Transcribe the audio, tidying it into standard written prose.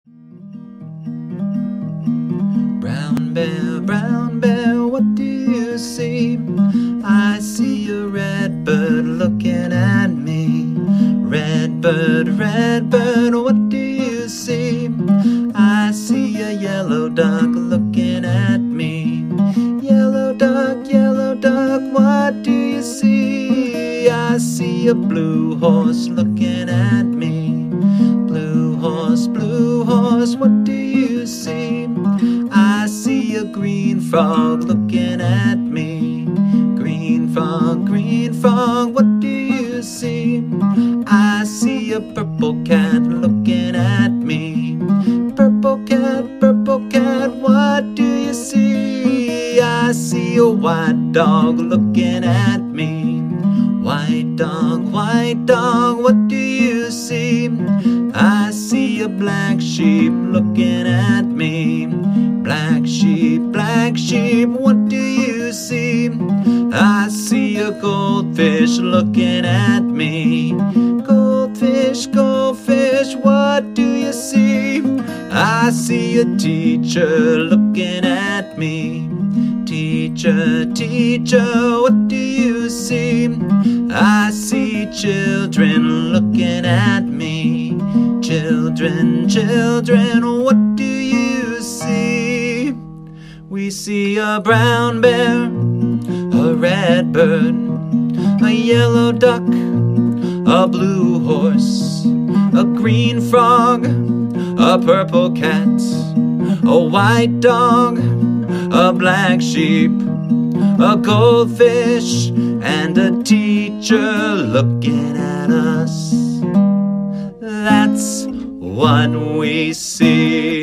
Brown bear, what do you see? I see a red bird looking at me. Red bird, what do you see? I see a yellow duck looking at me. Yellow duck, what do you see? I see a blue horse looking at me. Blue horse, what do you see? I see a green frog looking at me. Green frog, what do you see? I see a purple cat looking at me. Purple cat, what do you see? I see a white dog looking at me. White dog, what do you see? I see a black sheep looking at me. Black sheep, what do you see? I see a goldfish looking at me. Goldfish, what do you see? I see a teacher looking at me. Teacher, what do you see? I see children looking at me. Children, what do you see? We see a brown bear, a red bird, a yellow duck, a blue horse, a green frog, a purple cat, a white dog, a black sheep, a goldfish, and a teacher looking at us. That's what we see.